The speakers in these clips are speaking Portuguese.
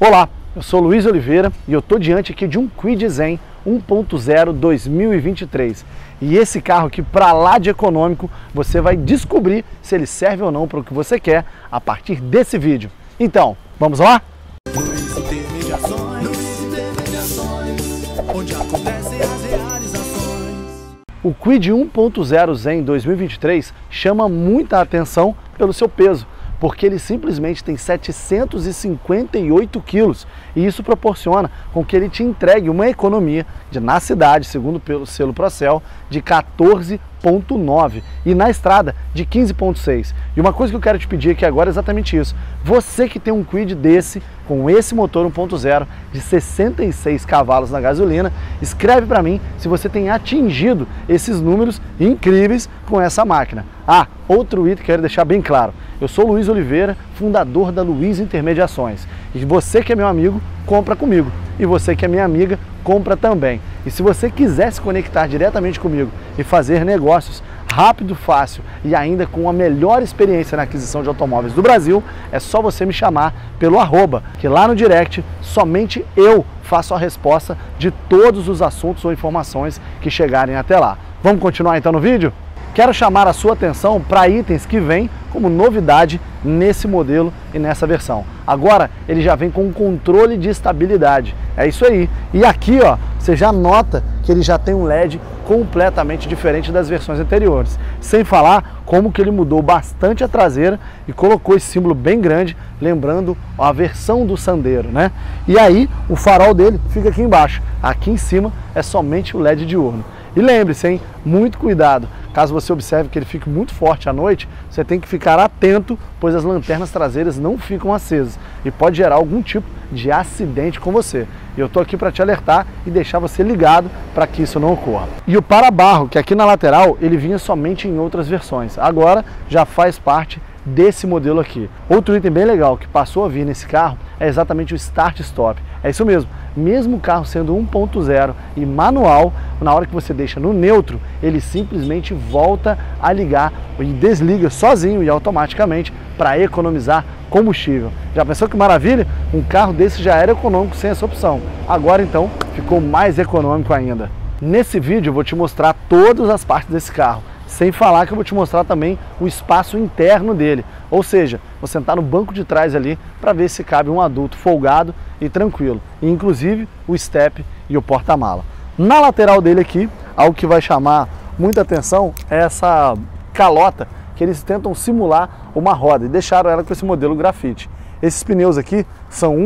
Olá, eu sou Luiz Oliveira e eu estou diante aqui de um Kwid Zen 1.0 2023. E esse carro aqui, para lá de econômico, você vai descobrir se ele serve ou não para o que você quer a partir desse vídeo. Então, vamos lá? Luiz Intermediações, onde acontecem as realizações. O Kwid 1.0 Zen 2023 chama muita atenção pelo seu peso, porque ele simplesmente tem 758 quilos e isso proporciona com que ele te entregue uma economia na cidade, segundo pelo selo Procel, de 14,9 e na estrada de 15,6. E uma coisa que eu quero te pedir aqui agora é exatamente isso. Você que tem um Kwid desse, com esse motor 1.0 de 66 cavalos na gasolina, escreve para mim se você tem atingido esses números incríveis com essa máquina. Ah, outro item que eu quero deixar bem claro. Eu sou Luiz Oliveira, fundador da Luiz Intermediações. E você que é meu amigo, compra comigo. E você que é minha amiga, compra também. E se você quiser se conectar diretamente comigo e fazer negócios rápido, fácil e ainda com a melhor experiência na aquisição de automóveis do Brasil, é só você me chamar pelo @, que lá no direct somente eu faço a resposta de todos os assuntos ou informações que chegarem até lá. Vamos continuar então no vídeo? Quero chamar a sua atenção para itens que vêm como novidade nesse modelo e nessa versão. Agora ele já vem com um controle de estabilidade, é isso aí. E aqui ó, você já nota que ele já tem um LED completamente diferente das versões anteriores. Sem falar como que ele mudou bastante a traseira e colocou esse símbolo bem grande, lembrando a versão do Sandero, né? E aí o farol dele fica aqui embaixo, aqui em cima é somente o LED diurno. E lembre-se, hein, muito cuidado. Caso você observe que ele fique muito forte à noite, você tem que ficar atento, pois as lanternas traseiras não ficam acesas e pode gerar algum tipo de acidente com você. E eu estou aqui para te alertar e deixar você ligado para que isso não ocorra. E o para-barro, que aqui na lateral ele vinha somente em outras versões, agora já faz parte desse modelo aqui. Outro item bem legal que passou a vir nesse carro é exatamente o Start Stop. É isso mesmo, mesmo o carro sendo 1.0 e manual, na hora que você deixa no neutro, ele simplesmente volta a ligar e desliga sozinho e automaticamente para economizar combustível. Já pensou que maravilha? Um carro desse já era econômico sem essa opção. Agora então ficou mais econômico ainda. Nesse vídeo eu vou te mostrar todas as partes desse carro. Sem falar que eu vou te mostrar também o espaço interno dele. Ou seja, vou sentar no banco de trás ali para ver se cabe um adulto folgado e tranquilo. E, inclusive o step e o porta-mala. Na lateral dele aqui, algo que vai chamar muita atenção é essa calota que eles tentam simular uma roda e deixaram ela com esse modelo grafite. Esses pneus aqui são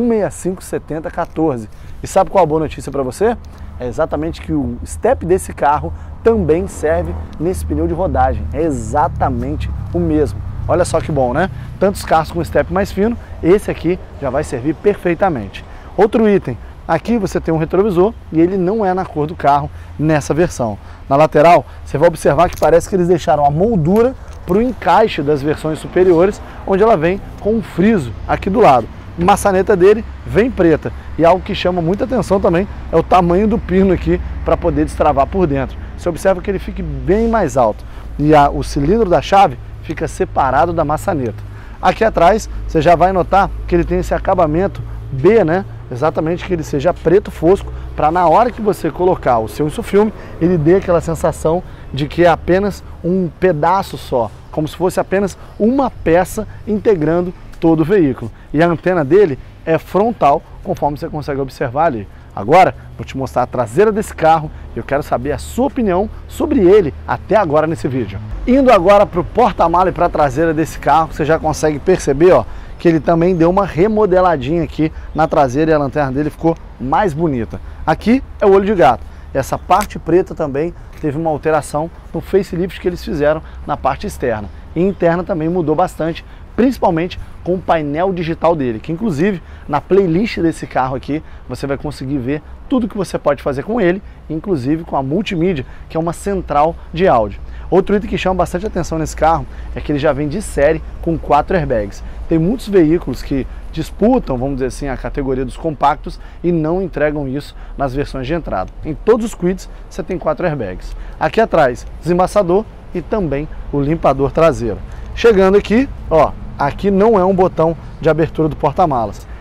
165/70/14. E sabe qual a boa notícia para você? É exatamente que o step desse carro também serve nesse pneu de rodagem. É exatamente o mesmo. Olha só que bom, né? Tantos carros com step mais fino, esse aqui já vai servir perfeitamente. Outro item, aqui você tem um retrovisor e ele não é na cor do carro nessa versão. Na lateral, você vai observar que parece que eles deixaram a moldura para o encaixe das versões superiores, onde ela vem com um friso aqui do lado. A maçaneta dele vem preta e algo que chama muita atenção também é o tamanho do pino aqui para poder destravar por dentro. Você observa que ele fique bem mais alto e o cilindro da chave fica separado da maçaneta. Aqui atrás você já vai notar que ele tem esse acabamento B, né? Exatamente, que ele seja preto fosco, para na hora que você colocar o seu insufilme, ele dê aquela sensação de que é apenas um pedaço só, como se fosse apenas uma peça integrando todo o veículo. E a antena dele é frontal, conforme você consegue observar ali. Agora, vou te mostrar a traseira desse carro e eu quero saber a sua opinião sobre ele até agora nesse vídeo. Indo agora para o porta-mala e para a traseira desse carro, você já consegue perceber, ó, que ele também deu uma remodeladinha aqui na traseira e a lanterna dele ficou mais bonita. Aqui é o olho de gato. Essa parte preta também teve uma alteração no facelift que eles fizeram na parte externa. E interna também mudou bastante, principalmente com o painel digital dele, que inclusive na playlist desse carro aqui você vai conseguir ver tudo que você pode fazer com ele, inclusive com a multimídia, que é uma central de áudio. Outro item que chama bastante atenção nesse carro é que ele já vem de série com 4 airbags. Tem muitos veículos que disputam, vamos dizer assim, a categoria dos compactos e não entregam isso nas versões de entrada. Em todos os Kwids você tem 4 airbags. Aqui atrás, desembaçador e também o limpador traseiro. Chegando aqui, ó, aqui não é um botão de abertura do porta-malas.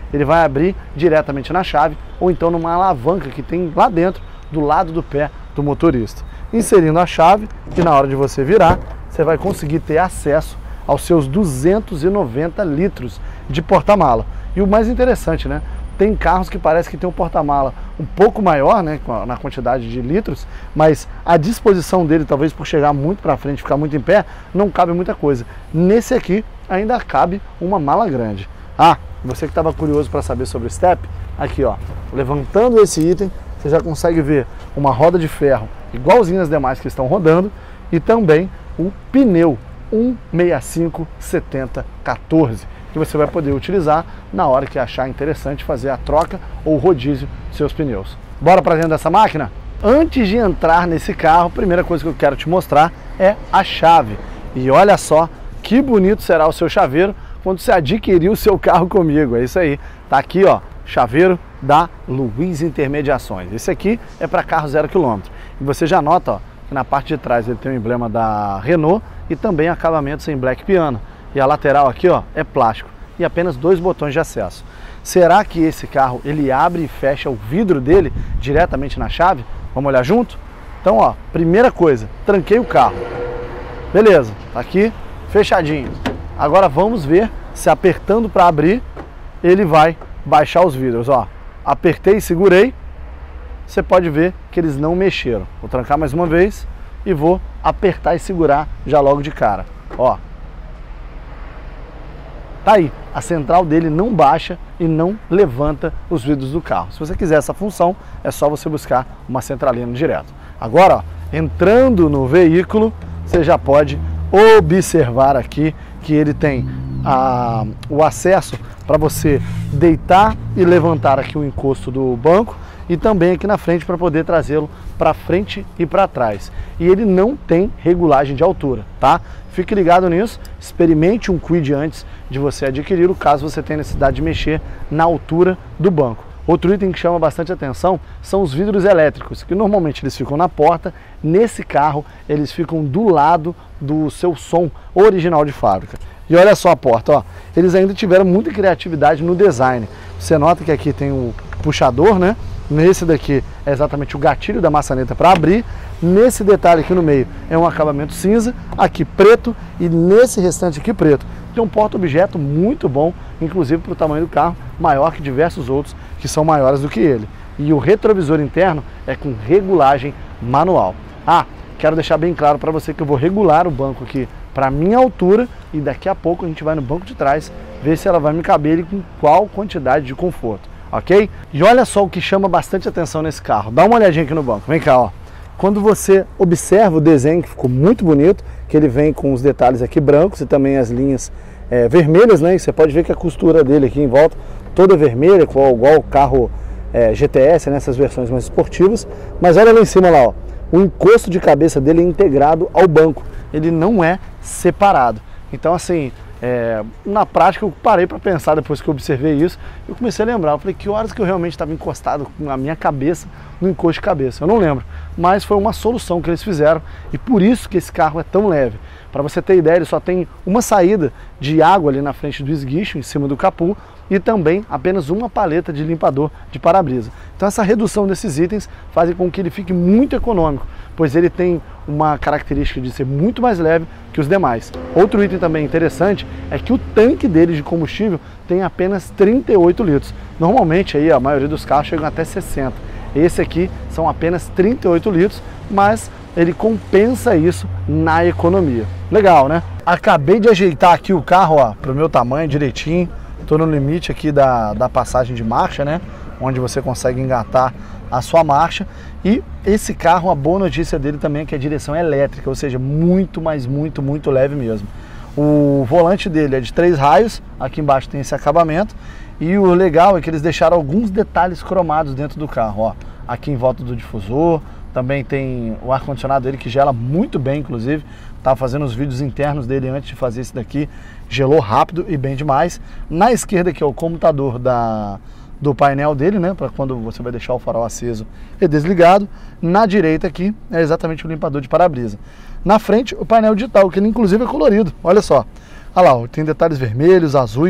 ele vai abrir diretamente na chave ou então numa alavanca que tem lá dentro, do lado do pé do motorista. Inserindo a chave e na hora de você virar, você vai conseguir ter acesso aos seus 290 litros de porta-mala. E o mais interessante, né? Tem carros que parece que tem um porta-mala um pouco maior, né, na quantidade de litros, mas a disposição dele, talvez por chegar muito para frente, ficar muito em pé, não cabe muita coisa. Nesse aqui ainda cabe uma mala grande. Ah, você que estava curioso para saber sobre o step, aqui ó, levantando esse item, você já consegue ver uma roda de ferro igualzinha às demais que estão rodando e também o pneu 165/70/14, que você vai poder utilizar na hora que achar interessante fazer a troca ou rodízio dos seus pneus. Bora para dentro dessa máquina? Antes de entrar nesse carro, a primeira coisa que eu quero te mostrar é a chave. E olha só que bonito será o seu chaveiro quando você adquirir o seu carro comigo. É isso aí, tá aqui ó, chaveiro da Luiz Intermediações. Esse aqui é para carro 0 km. E você já nota ó, que na parte de trás ele tem o emblema da Renault e também acabamentos em black piano. E a lateral aqui ó, é plástico e apenas 2 botões de acesso. Será que esse carro ele abre e fecha o vidro dele diretamente na chave? Vamos olhar junto? Então ó, primeira coisa, tranquei o carro. Beleza, tá aqui fechadinho. Agora vamos ver se apertando para abrir ele vai baixar os vidros. Ó, apertei e segurei. Você pode ver que eles não mexeram. Vou trancar mais uma vez e vou apertar e segurar já logo de cara. Ó, tá aí, a central dele não baixa e não levanta os vidros do carro. Se você quiser essa função, é só você buscar uma centralina direto. Agora, ó, entrando no veículo, você já pode observar aqui que ele tem o acesso para você deitar e levantar aqui o encosto do banco e também aqui na frente para poder trazê-lo para frente e para trás. E ele não tem regulagem de altura, tá? Fique ligado nisso, experimente um Kwid antes de você adquiri-lo, caso você tenha necessidade de mexer na altura do banco. Outro item que chama bastante atenção são os vidros elétricos, que normalmente eles ficam na porta. Nesse carro eles ficam do lado do seu som original de fábrica. E olha só a porta, ó. Eles ainda tiveram muita criatividade no design. Você nota que aqui tem o puxador, né? Nesse daqui é exatamente o gatilho da maçaneta para abrir. Nesse detalhe aqui no meio é um acabamento cinza, aqui preto e nesse restante aqui preto. Tem um porta-objeto muito bom, inclusive para o tamanho do carro, maior que diversos outros que são maiores do que ele. E o retrovisor interno é com regulagem manual. Ah, quero deixar bem claro para você que eu vou regular o banco aqui para minha altura e daqui a pouco a gente vai no banco de trás ver se ela vai me caber e com qual quantidade de conforto. Ok? E olha só o que chama bastante atenção nesse carro. Dá uma olhadinha aqui no banco. Vem cá, ó. Quando você observa o desenho, que ficou muito bonito, que ele vem com os detalhes aqui brancos e também as linhas vermelhas, né? E você pode ver que a costura dele aqui em volta toda vermelha, igual o carro GTS, nessas versões mais esportivas. Mas olha lá em cima lá, ó. O encosto de cabeça dele é integrado ao banco. Ele não é separado. Então assim, na prática eu parei para pensar depois que eu observei isso. Eu comecei a lembrar, eu falei, que horas que eu realmente estava encostado com a minha cabeça no encosto de cabeça? Eu não lembro, mas foi uma solução que eles fizeram e por isso que esse carro é tão leve. Para você ter ideia, ele só tem uma saída de água ali na frente do esguicho, em cima do capô, e também apenas uma paleta de limpador de para-brisa. Então essa redução desses itens faz com que ele fique muito econômico, pois ele tem uma característica de ser muito mais leve que os demais. Outro item também interessante é que o tanque dele de combustível tem apenas 38 litros. Normalmente aí a maioria dos carros chegam até 60. Esse aqui são apenas 38 litros, mas ele compensa isso na economia. Legal, né? Acabei de ajeitar aqui o carro para o meu tamanho direitinho. Estou no limite aqui da passagem de marcha, né? Onde você consegue engatar a sua marcha. E esse carro, a boa notícia dele também é que a direção é elétrica, ou seja, muito leve mesmo. O volante dele é de 3 raios, aqui embaixo tem esse acabamento. E o legal é que eles deixaram alguns detalhes cromados dentro do carro, ó. Aqui em volta do difusor, também tem o ar-condicionado dele que gela muito bem, inclusive. Estava fazendo os vídeos internos dele antes de fazer esse daqui, gelou rápido e bem demais. Na esquerda aqui é o comutador do painel dele, né, para quando você vai deixar o farol aceso e desligado. Na direita aqui é exatamente o limpador de para-brisa. Na frente o painel digital, que ele inclusive é colorido, olha só. Olha lá, tem detalhes vermelhos, azuis,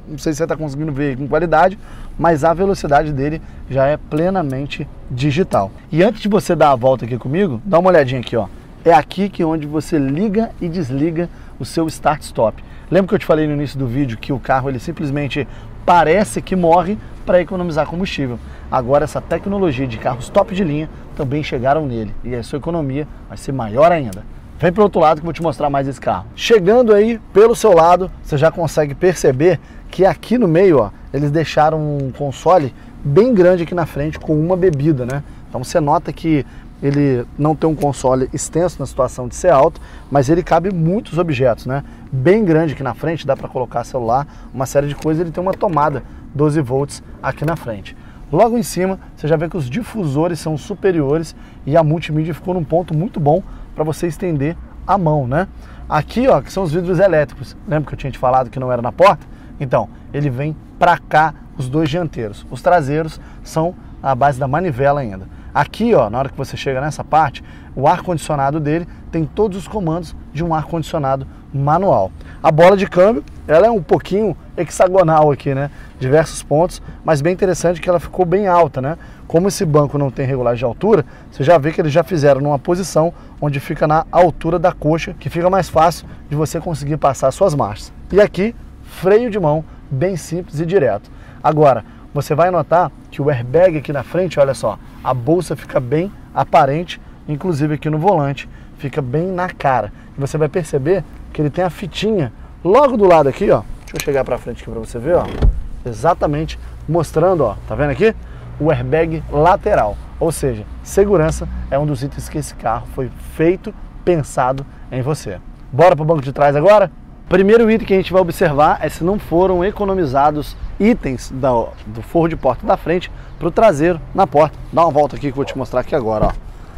não sei se você está conseguindo ver com qualidade, mas a velocidade dele já é plenamente digital. E antes de você dar a volta aqui comigo, dá uma olhadinha aqui, ó. É aqui que é onde você liga e desliga o seu start-stop. Lembra que eu te falei no início do vídeo que o carro ele simplesmente parece que morre para economizar combustível? Agora essa tecnologia de carros top de linha também chegaram nele e a sua economia vai ser maior ainda. Vem para o outro lado que eu vou te mostrar mais esse carro. Chegando aí pelo seu lado, você já consegue perceber que aqui no meio, ó, eles deixaram um console bem grande aqui na frente com uma bebida, né? Então você nota que ele não tem um console extenso na situação de ser alto, mas ele cabe muitos objetos, né? Bem grande aqui na frente, dá para colocar celular, uma série de coisas. Ele tem uma tomada 12 volts aqui na frente. Logo em cima, você já vê que os difusores são superiores e a multimídia ficou num ponto muito bom para você estender a mão, né? Aqui, ó, que são os vidros elétricos. Lembra que eu tinha te falado que não era na porta? Então, ele vem para cá, os dois dianteiros. Os traseiros são a base da manivela ainda. Aqui, ó, na hora que você chega nessa parte, o ar-condicionado dele tem todos os comandos de um ar-condicionado manual. A bola de câmbio, ela é um pouquinho hexagonal aqui, né? Diversos pontos, mas bem interessante que ela ficou bem alta, né? Como esse banco não tem regulagem de altura, você já vê que eles já fizeram numa posição onde fica na altura da coxa, que fica mais fácil de você conseguir passar suas marchas. E aqui, freio de mão, bem simples e direto. Agora, você vai notar que o airbag aqui na frente, olha só, a bolsa fica bem aparente, inclusive aqui no volante, fica bem na cara. E você vai perceber que ele tem a fitinha logo do lado aqui, ó. Deixa eu chegar pra frente aqui pra você ver, ó. Exatamente mostrando, ó, tá vendo aqui? O airbag lateral. Ou seja, segurança é um dos itens que esse carro foi feito, pensado em você. Bora pro banco de trás agora? Primeiro item que a gente vai observar é se não foram economizados itens do forro de porta da frente para o traseiro na porta. Dá uma volta aqui que eu vou te mostrar aqui agora, ó.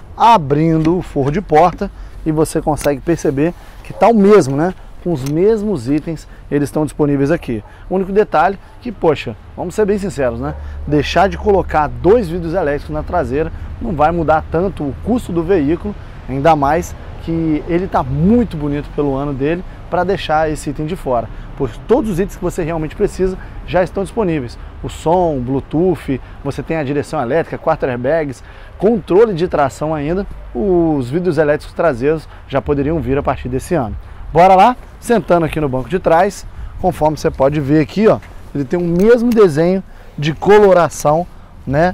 Abrindo o forro de porta e você consegue perceber que tá o mesmo, né? Com os mesmos itens, eles estão disponíveis aqui. O único detalhe que, poxa, vamos ser bem sinceros, né? Deixar de colocar dois vidros elétricos na traseira não vai mudar tanto o custo do veículo, ainda mais que ele tá muito bonito pelo ano dele, para deixar esse item de fora, pois todos os itens que você realmente precisa já estão disponíveis. O som, Bluetooth, você tem a direção elétrica, 4 airbags, controle de tração ainda. Os vidros elétricos traseiros já poderiam vir a partir desse ano. Bora lá, sentando aqui no banco de trás, conforme você pode ver aqui, ó, ele tem o mesmo desenho de coloração, né?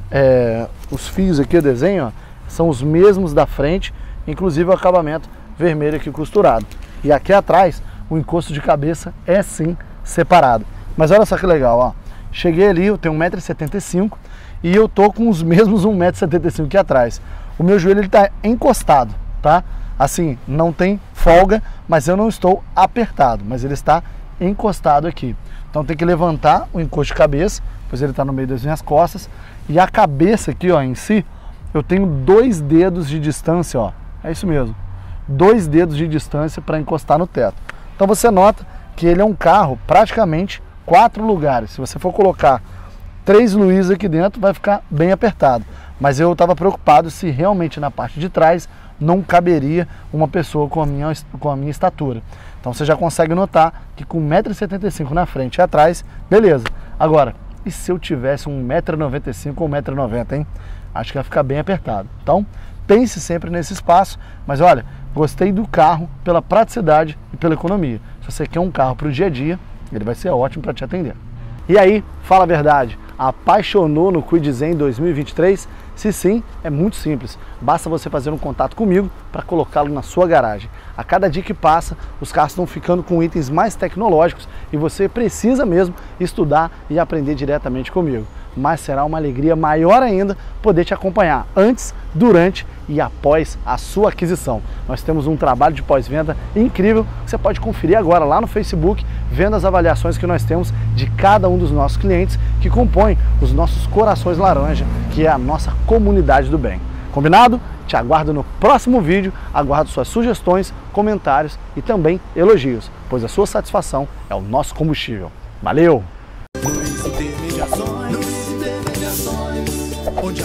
Os fios aqui, o desenho, ó, são os mesmos da frente, inclusive o acabamento vermelho aqui costurado. E aqui atrás, o encosto de cabeça é sim separado. Mas olha só que legal, ó. Cheguei ali, eu tenho 1,75 m e eu tô com os mesmos 1,75 m aqui atrás. O meu joelho ele tá encostado, tá? Assim, não tem folga, mas eu não estou apertado, mas ele está encostado aqui. Então tem que levantar o encosto de cabeça, pois ele está no meio das minhas costas. E a cabeça aqui, ó, em si, eu tenho 2 dedos de distância, ó. É isso mesmo. 2 dedos de distância para encostar no teto. Então você nota que ele é um carro praticamente 4 lugares. Se você for colocar 3 Luiz aqui dentro, vai ficar bem apertado. Mas eu estava preocupado se realmente na parte de trás não caberia uma pessoa com a minha estatura. Então você já consegue notar que com 1,75 m na frente e atrás, beleza. Agora, e se eu tivesse 1,95 m ou 1,90 m, hein? Acho que vai ficar bem apertado. Então, pense sempre nesse espaço, mas olha, gostei do carro pela praticidade e pela economia. Se você quer um carro para o dia a dia, ele vai ser ótimo para te atender. E aí, fala a verdade, apaixonou no Kwid Zen 2023? Se sim, é muito simples. Basta você fazer um contato comigo para colocá-lo na sua garagem. A cada dia que passa, os carros estão ficando com itens mais tecnológicos e você precisa mesmo estudar e aprender diretamente comigo. Mas será uma alegria maior ainda poder te acompanhar antes, durante e após a sua aquisição. Nós temos um trabalho de pós-venda incrível que você pode conferir agora lá no Facebook, vendo as avaliações que nós temos de cada um dos nossos clientes que compõem os nossos corações laranja, que é a nossa comunidade do bem. Combinado? Te aguardo no próximo vídeo, aguardo suas sugestões, comentários e também elogios, pois a sua satisfação é o nosso combustível. Valeu! Luiz Intermediações, onde